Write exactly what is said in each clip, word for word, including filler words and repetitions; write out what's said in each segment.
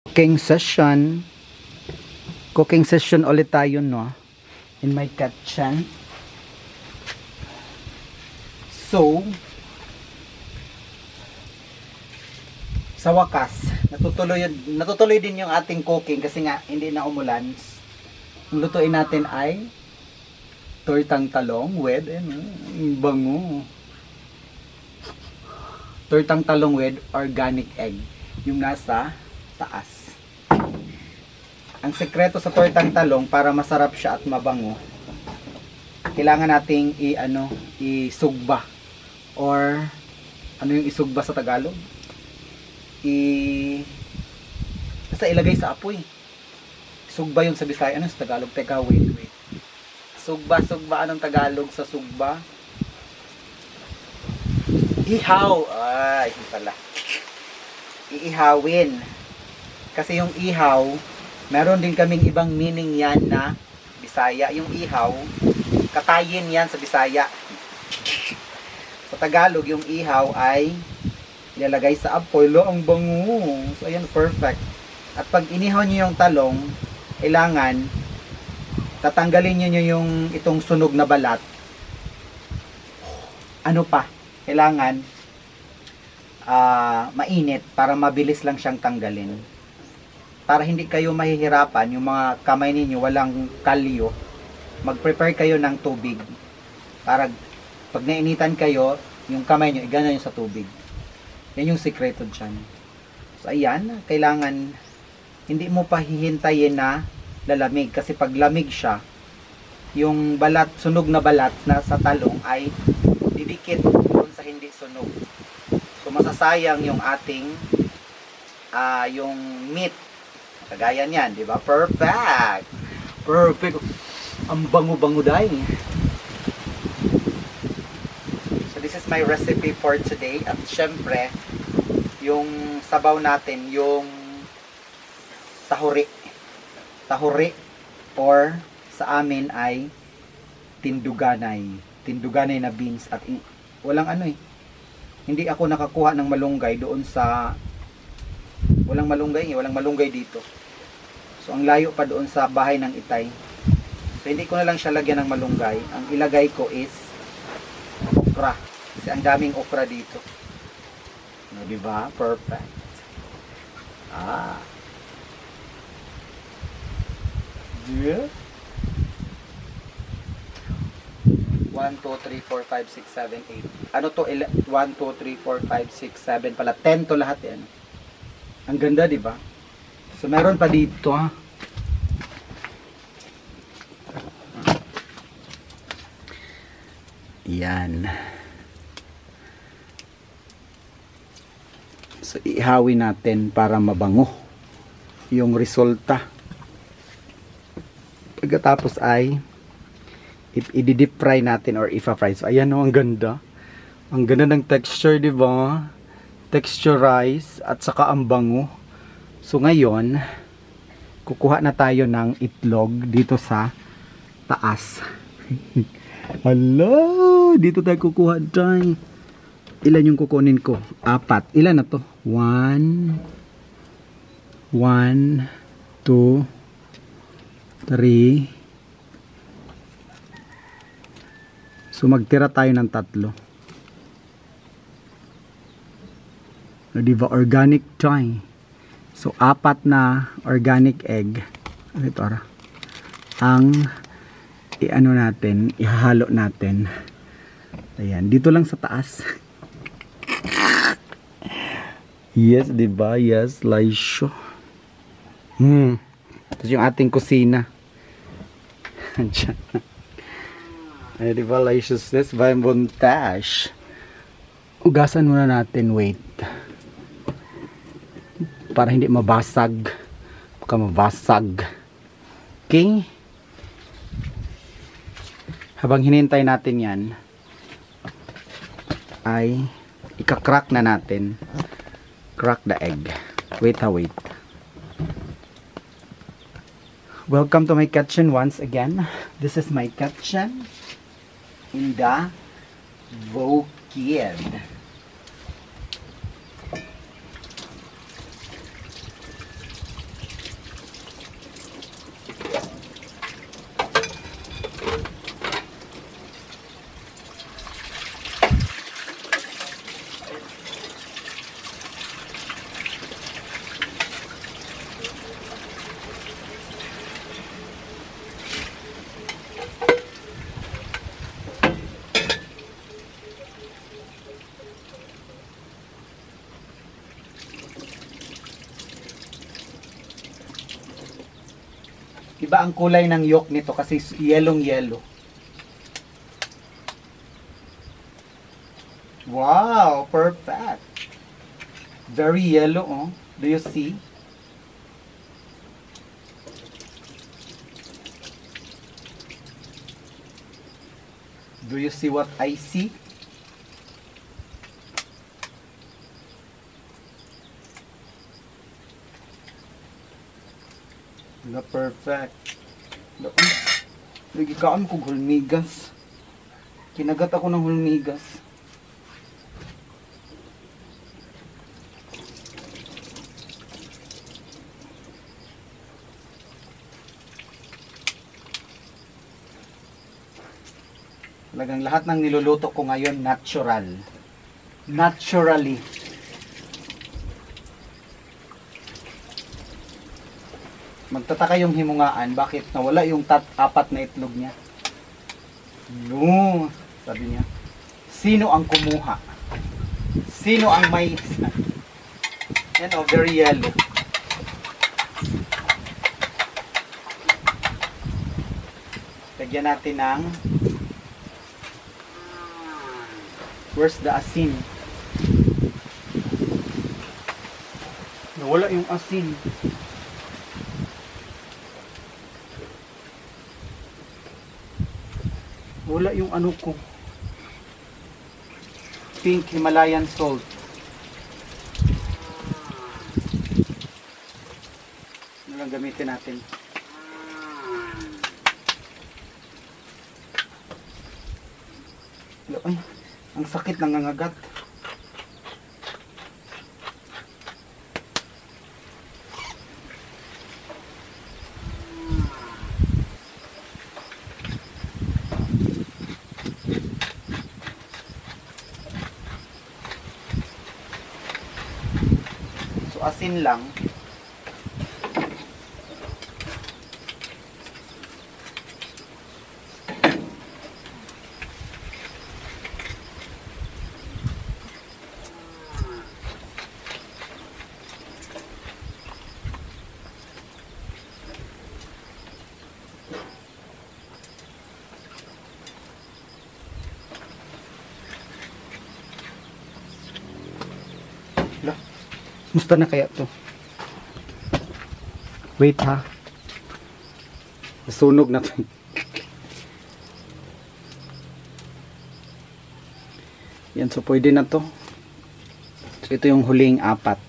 Cooking session. Cooking session ulit tayo, no? In my kitchen. So, sa wakas, natutuloy, natutuloy din yung ating cooking kasi nga hindi na umulan. Ang lutuin natin ay tortang talong with, ano, bango. Tortang talong with organic egg. Yung nasa taas. Ang sekreto sa tortang talong para masarap siya at mabango, kailangan nating i ano, isugba or ano yung isugba sa Tagalog? I basta ilagay sa apoy. Sugba yung sa Bisaya, ano sa Tagalog? Teka, wait, wait. Sugba, sugba, anong Tagalog sa sugba? Ihaw. Ay, hindi pala. Iihawin. Kasi yung ihaw, meron din kaming ibang meaning yan na Bisaya. Yung ihaw, katayin yan sa Bisaya. Sa Tagalog, yung ihaw ay ilalagay sa apoy. Lo, ang bango. So, ayan, perfect. At pag inihaw nyo yung talong, kailangan tatanggalin nyo yung itong sunog na balat. Ano pa? Kailangan Uh, mainit para mabilis lang siyang tanggalin, para hindi kayo mahihirapan, yung mga kamay ninyo walang kalyo. Mag-prepare kayo ng tubig para pag nainitan kayo, yung kamay nyo igana nyo sa tubig. Yan yung sikreto dyan. So ayan, kailangan hindi mo pa hihintayin na lalamig, kasi pag lamig siya, yung balat, sunog na balat na sa talong ay didikit doon sa hindi sunog. So masasayang yung ating uh, yung meat. Kagaya niyan, di ba? Perfect. Perfect. Ang bango-bango dahil. So this is my recipe for today. At syempre, yung sabaw natin, yung tahuri. Tahuri or sa amin ay tinduganay. Tinduganay na beans at walang ano eh. Hindi ako nakakuha ng malunggay doon sa walang malunggay, eh, walang malunggay dito. So ang layo pa doon sa bahay ng Itay. So hindi ko na lang siya lagyan ng malunggay. Ang ilagay ko is okra. Kasi ang daming okra dito. No, di ba? Perfect. Ah. Yeah. one, two, three, four, five, six, seven, eight. Ano to? one, two, three, four, five, six, seven pala. ten to lahat yan. Ang ganda, di ba? So, meron pa dito, ha? Yan. So, ihawin natin para mabango yung resulta. Pagkatapos ay i-deep fry natin or ifa-fry. So, ayan o, ang ganda. Ang ganda ng texture, di ba? Texturize at saka ang bango. So, ngayon, kukuha na tayo ng itlog dito sa taas. Hello! Dito tayo kukuha tayo. Ilan yung kukunin ko? Apat. Ilan na to? One. One. Two. Three. So magtira tayo ng tatlo. No, diba? Organic choy. So apat na organic egg. Ano ito? Ang i-ano natin, ihahalo natin. Ayan, dito lang sa taas. Yes, diba? Yes, laisyo. Hmm. Tapos yung ating kusina. Diyan. Ay, di ba, liciousness by montage. Ugasan muna natin, wait. Para hindi mabasag. Baka mabasag. Okay? Habang hinintay natin yan, ay ika-crack na natin. Crack the egg. Wait ha, wait. Welcome to my kitchen once again. This is my kitchen in the Vokid. Iba ang kulay ng yolk nito kasi yellow yellow. Wow, perfect. Very yellow, oh. Do you see? Do you see what I see? Na perfect. Lagi kaan ko hulmigas. Kinagat ako ng hulmigas. Talagang lahat ng niluluto ko ngayon natural. Naturally. Magtataka yung himungaan, bakit nawala yung tat apat na itlog niya? No, sabi niya. Sino ang kumuha? Sino ang may... Yan o, very yellow. Lagyan natin ng... Where's the asin? Nawala yung asin. Wala yung ano ko. Pink Himalayan salt. Ano lang gamitin natin? Ay, ang sakit ng nangagat. So asin lang. Musta na kaya to? Wait ha. Nasunog na to. Yan, so pwede na to. So ito yung huling apat.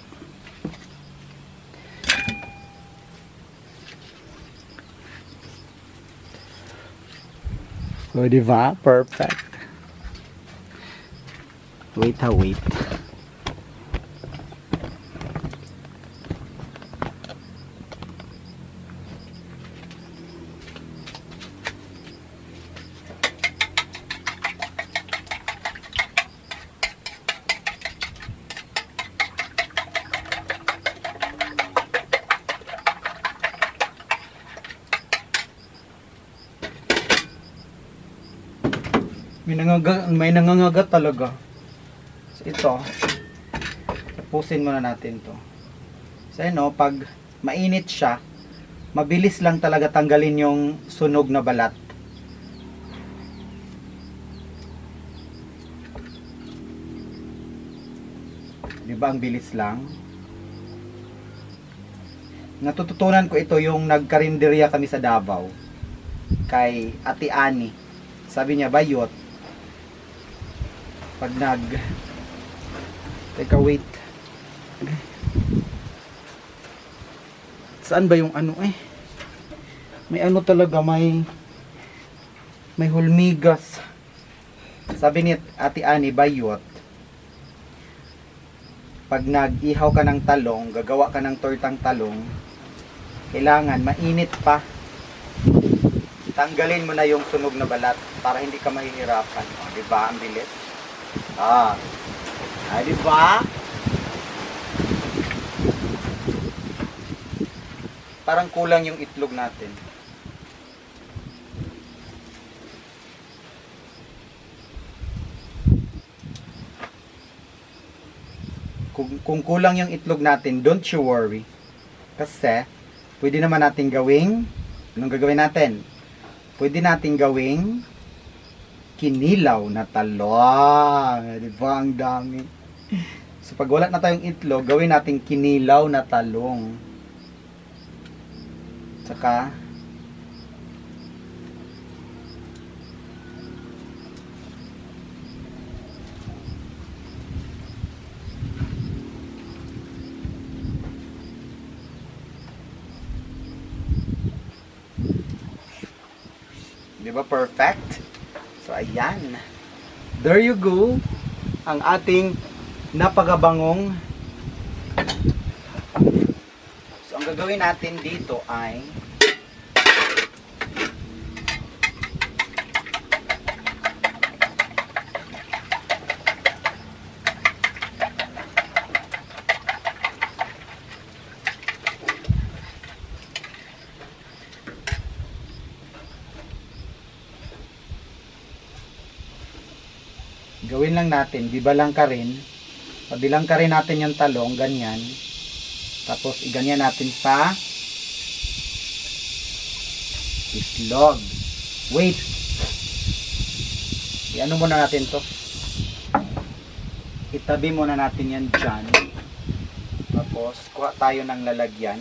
So diba? Perfect. Wait ha, wait. May nangagat, may nangangagat talaga. So ito, tapusin muna natin to. So ano, pag mainit siya, mabilis lang talaga tanggalin yung sunog na balat. Diba ang bilis lang? Natututunan ko ito yung nagkarinderya kami sa Davao. Kay Ate Ani. Sabi niya, bayot. Pag nag teka wait, saan ba yung ano eh, may ano talaga, may may hulmigas. Sabi ni Ate Ani, bayot, pag nag-ihaw ka ng talong, gagawa ka ng tortang talong, kailangan mainit pa, tanggalin mo na yung sunog na balat para hindi ka mahihirapan. O, diba ang bilis? Ah, ah, di ba? Parang kulang yung itlog natin. Kung, kung kulang yung itlog natin, don't you worry. Kasi, pwede naman natin gawing Anong gagawin natin? Pwede natin gawing kinilaw na talong. Di ba? Ang dami. So, pag wala na tayong itlog, gawin natin kinilaw na talong. Tsaka, di ba perfect? So, ayan. There you go. Ang ating napakabangong. So, ang gagawin natin dito ay gawin lang natin, bibalang ka rin. Pabilang ka rin natin yung talong, ganyan. Tapos, iganyan natin sa itlog. Wait! I-ano muna natin to. Itabi muna natin yan dyan. Tapos, kuha tayo ng lalagyan.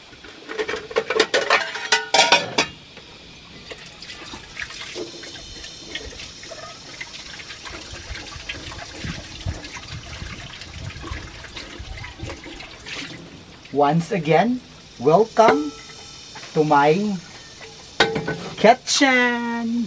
Once again, welcome to my kitchen.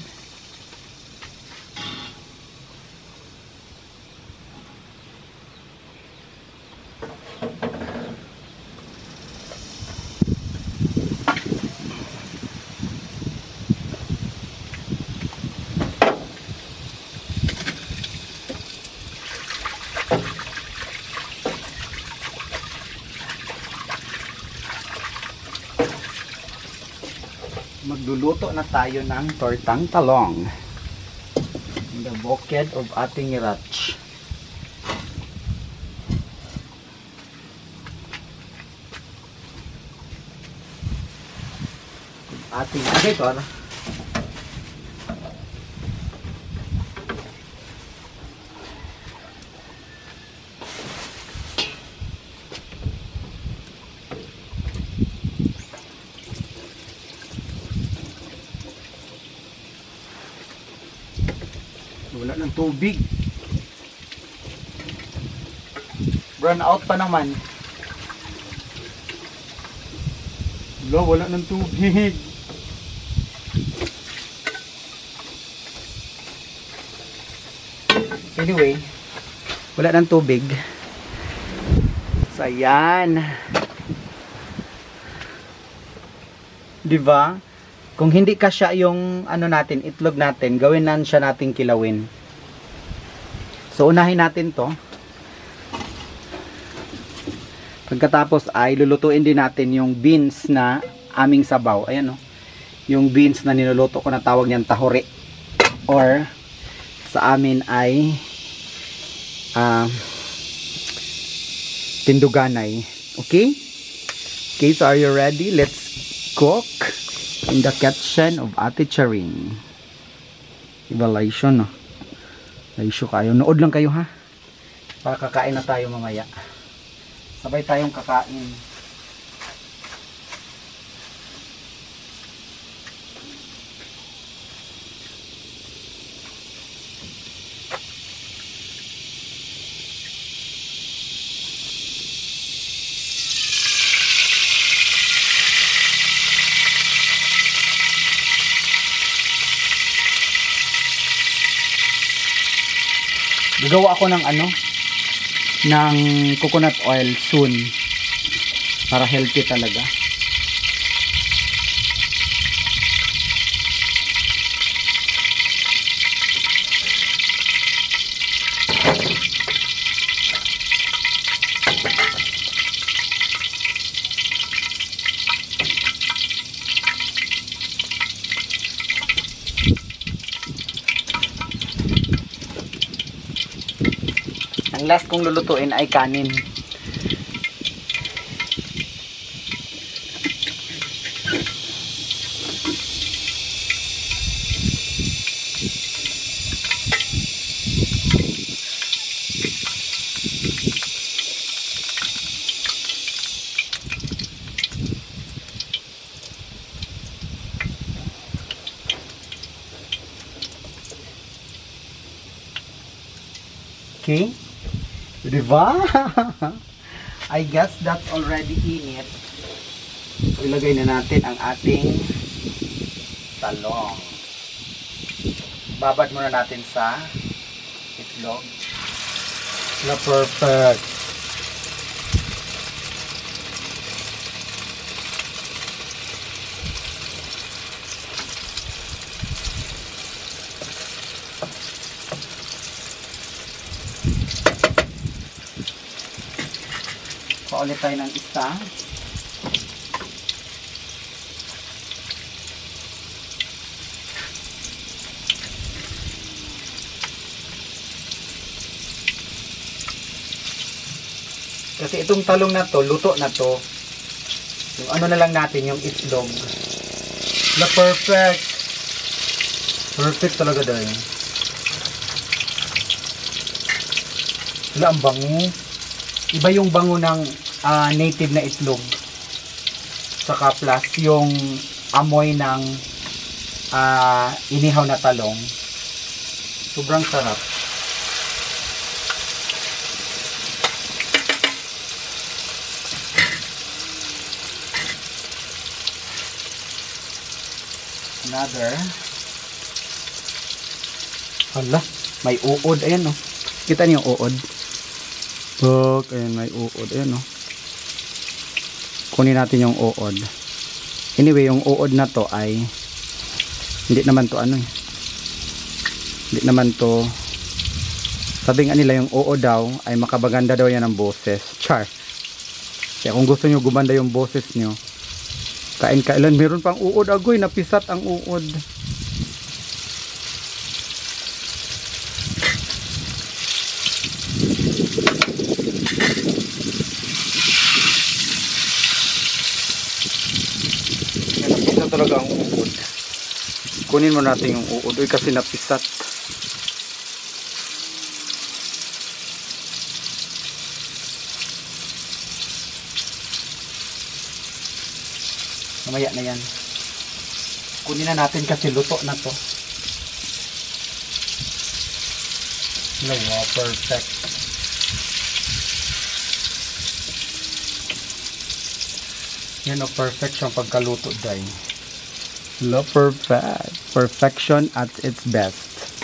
Magluluto na tayo ng tortang talong. In the bukid of ating irach. Ating agitor. Wala ng tubig. Run out pa naman. Wala, wala ng tubig. Anyway, wala ng tubig. So, ayan. Diba? Kung hindi kasya yung ano natin, itlog natin, gawin na siya nating kilawin. So, unahin natin to. Pagkatapos ay lulutuin din natin yung beans na aming sabaw. Ayan o. Yung beans na niluluto ko na tawag niyan tahore. Or, sa amin ay uh, tinduganay. Okay? Okay, so are you ready? Let's cook in the kitchen of Ate Charing. Iba laisyo, no? Laisyo kayo. Nood lang kayo, ha? Para kakain na tayo mamaya. Sabay tayong kakain. Gagawa ako ng ano, ng coconut oil soon para healthy talaga. Ang last kong lulutuin ay kanin. Okay? Diba? I guess that's already in it. Ilagay na natin ang ating talong. Babad muna natin sa itlog. Na perfect. Paulit tayo ng isa. Kasi itong talong na to, luto na to. Yung ano na lang natin, yung itlog. Na perfect. Perfect talaga dahil. Wala, ang bango. Iba yung bango ng uh, native na itlog. Saka plus yung amoy ng uh, inihaw na talong. Sobrang sarap. Another. Hala, may uod. Ayan, no. Kita niyo yung uod. Look, ayan, may uod. Ayan, no. Kunin natin yung uod. Anyway, yung uod na to ay hindi naman to ano eh. Hindi naman to, sabi nga nila yung uod daw ay makabaganda daw yan ang boses. Char. Kaya kung gusto nyo gumanda yung boses nyo, kain kailan meron pang uod, agoy napisat ang uod. Yan, napisat talaga ang uod. Kunin mo natin yung uod, uy, kasi napisat. Mamaya na yan. Kunin na natin kasi luto na to. No, wow, perfect. Yan o, perfect siyang pagkaluto dahil. No, perfect. Perfection at its best.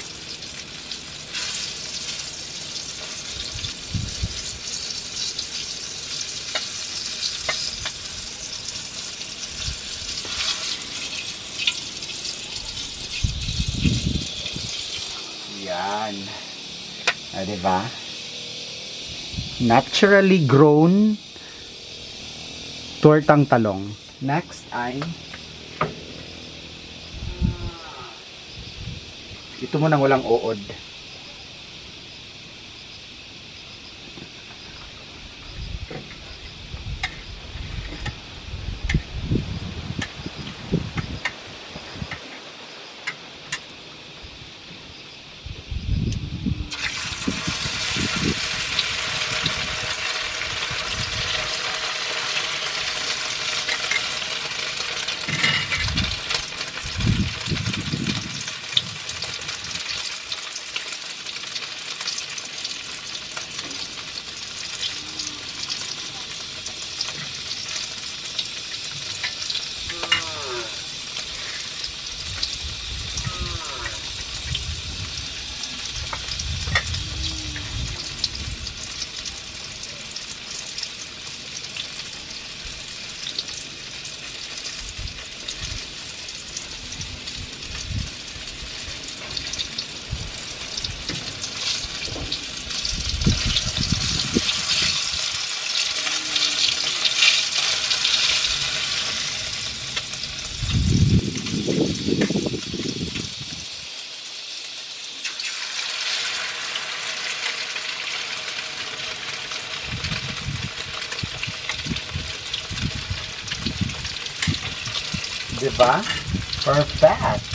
Yan. Ah, diba? Naturally grown tortang talong. Next ay ito mo nang walang uod. Diba? Perfect.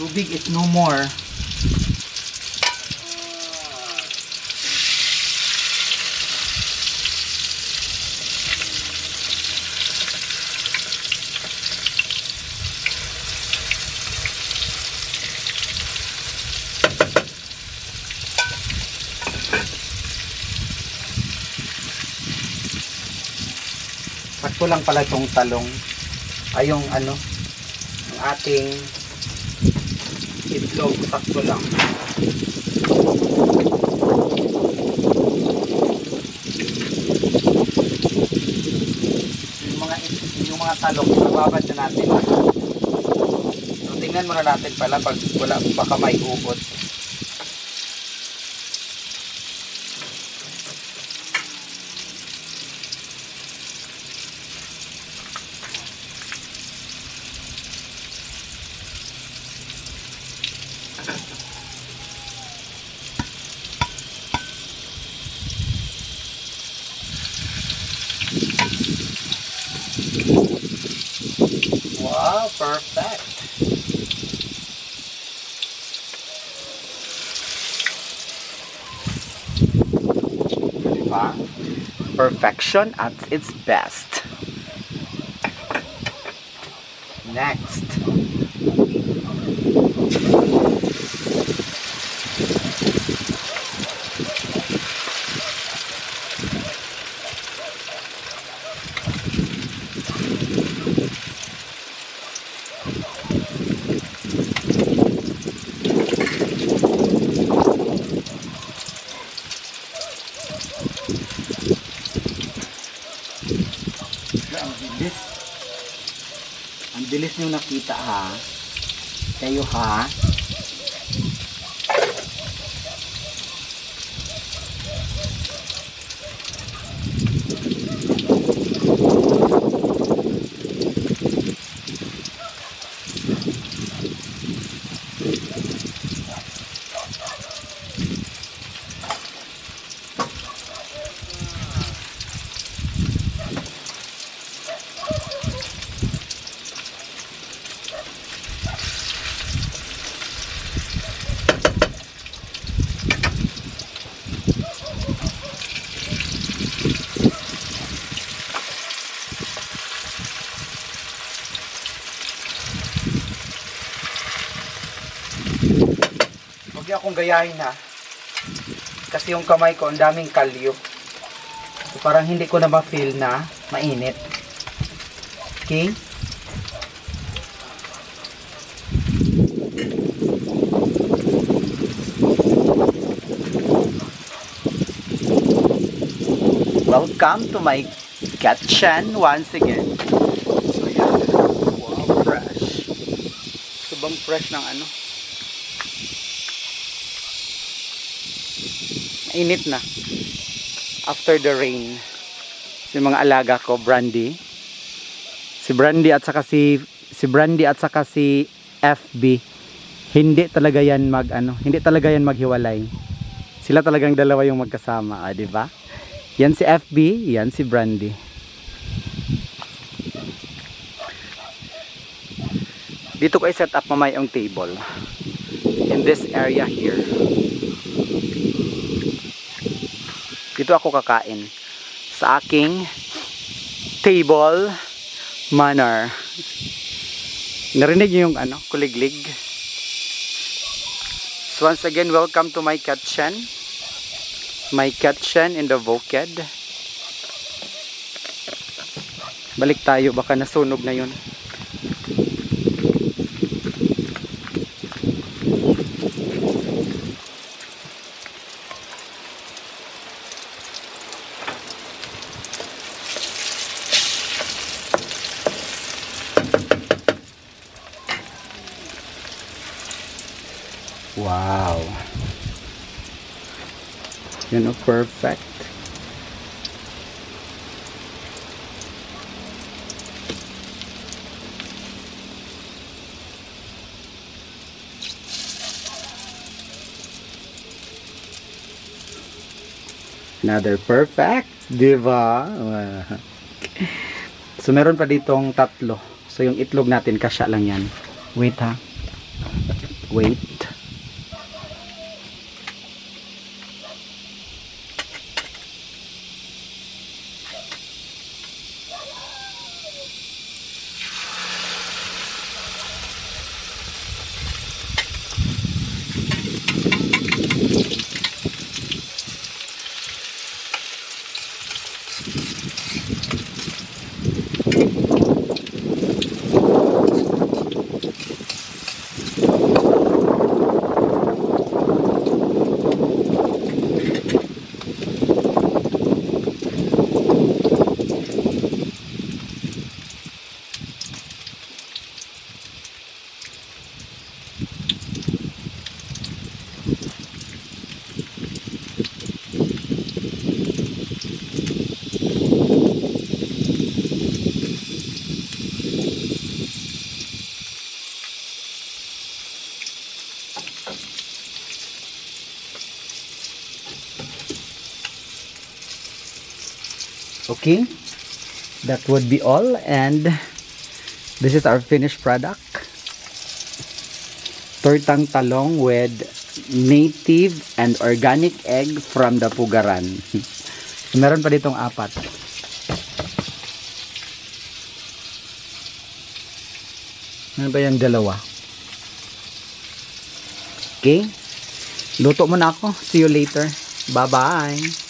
tubig is no more. Sakto lang pala itong talong ay yung ano ang ating itlog, sakto lang. Yung mga yung mga talong nababad na natin. So tingnan muna natin pala pag wala, baka may uod. Wow, perfect. Diba? Perfection at its best. Next. Ang bilis. Ang bilis nyo nakita ha. Kayo ha. Huwag akong gayahin ha. Kasi yung kamay ko, ang daming kalyo. So, parang hindi ko na ma-feel na mainit. Okay? Welcome to my kitchen once again. So yan. Wow, fresh. Subang fresh ng ano. Init na after the rain. Yung mga alaga ko, Brandy, si Brandy at saka si si Brandy at saka si F B, hindi talaga yan mag ano, hindi talaga yan maghiwalay. Sila talagang dalawa yung magkasama, ah, di ba? Yan si F B, yan si Brandy. Dito ko i-set up mamaya yung table in this area here. Dito ako kakain sa aking table manner. Narinig niyo yung ano, kuliglig. So once again, welcome to my kitchen. My kitchen in the Voked. Balik tayo, baka nasunog na yun. Wow. You know, perfect. Another perfect, diba? So meron pa ditong tatlo. So yung itlog natin kasya lang yan. Wait ha. Wait. Okay, that would be all, and this is our finished product. Tortang talong with native and organic egg from the Pugaran. Meron pa ditong apat. Ano ba yung dalawa? Okay, luto muna ako. See you later. Bye bye.